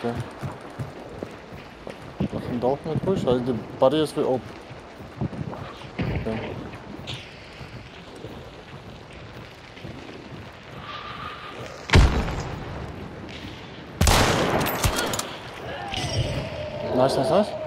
oké. Nog een dolk met push? De body is weer op. Okay. Nice, nice, nice.